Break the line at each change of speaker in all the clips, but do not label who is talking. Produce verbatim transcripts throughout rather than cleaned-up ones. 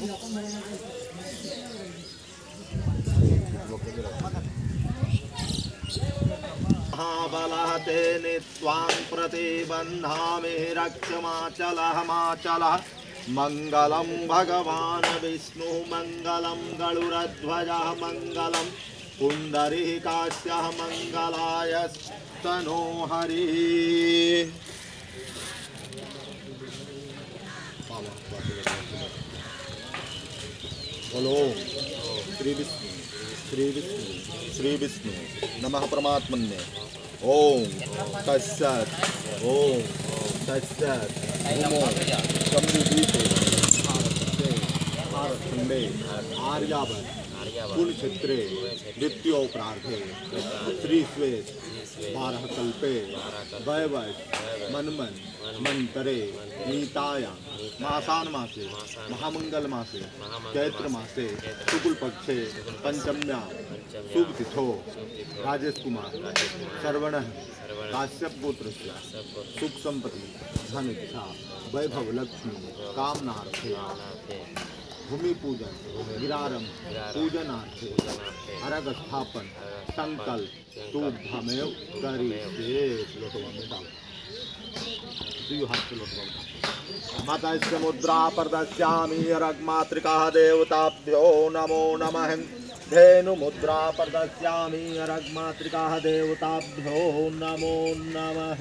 महाबलः ते नित्वां प्रतिबन्धामि रक्षमाचलः माचलः मङ्गलं भगवान् विष्णु मङ्गलं गरुडध्वजः मङ्गलं पुण्डरीकाक्षः मङ्गलाय तनो हरिः। बोलो श्री विष्णु श्री विष्णु श्री विष्णु नमः परमात्मने। ओम तत्सत् ओम तत्सत् नमो शम्भुदीपे भारतखंडे आर्यावर्त कुरुक्षेत्रे द्वितीयोपरार्धे श्री श्वेत बारह कल्पे वैवश मनमन मंतरे नीताया मासान मासे महामंगल मासे चैत्र मासे शुक्ल पक्षे पंचम्या शुभ तिथो राजेश कुमार श्रवण काश्यप पुत्र सुख संपत्ति धन इच्छा वैभव लक्ष्मी कामनार्थे भूमि पूजन गिरारंभ पूजनार्थे अर्घ स्थापन संकल्प तुभ्यमेव करिष्ये। लोटवा में डालो हाथ से लोटवा माता इसके मुद्रा प्रदर्श्यामि अर्घ मातृका देवताभ्यो नमो नमः। धेनु मुद्रा प्रदर्श्यामि अर्घ मातृका देवताभ्यो नमो नमः।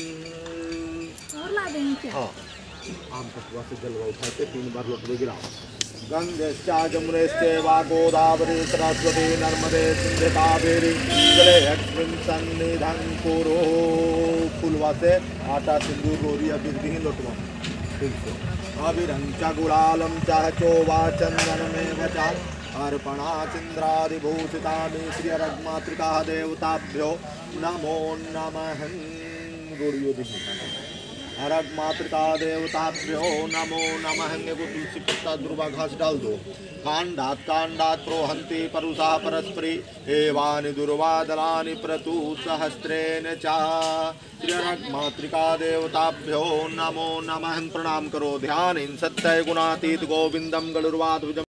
हाँ आम कटुआ से जलवा उठाते तीन बार लोटवे गिराओ। गंगेश्चा जमुनेश्चैव गोदावरी सरस्वती नर्मदे सिंधु कावेरी जलेऽस्मिन् सन्निधिं कुरु। फुलवा से आटा सिंदूर रोरी अबीर दी लोटवा अबीरं च गुलालं च चोवा चन्दनमेव च अर्पणा चन्द्रादिभूषितानि श्री अर्घ मातृका देवताभ्यो नमो नमः। रोड़ियो दी अर्घ मातृका देवताभ्यो नमो नमः। को तुलसी पत्ता दुर्वा घास डाल दो। कांडात कांडात प्रोहन्ति परुषा परस्परि एवानि दुर्वा दलानि प्रतु सहस्रेण च। श्री अर्घ मातृका देवताभ्यो नमो नमः। प्रणाम करो ध्यान इन सत्य गुणातीत गोविंदम गरुड़ध्वजम्